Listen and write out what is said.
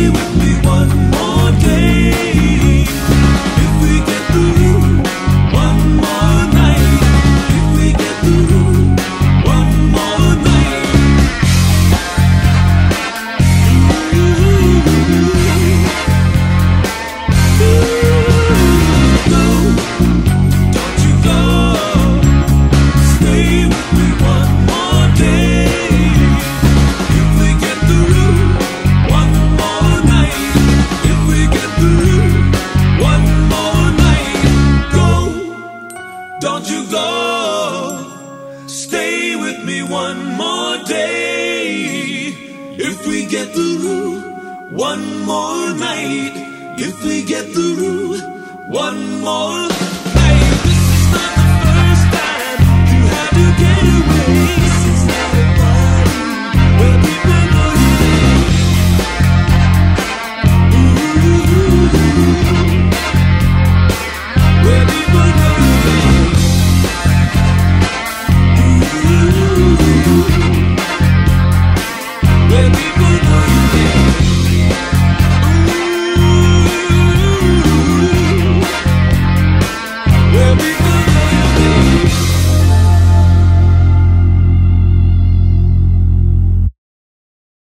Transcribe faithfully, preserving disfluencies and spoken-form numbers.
with me one more day. If we get through one more night, if we get through one more night. Don't you go, stay with me one more day. If we get through one more night, if we get through one more night. This is not the first time you had to get away. This is not a party where people know you name. Where people know you name. Where people know you name.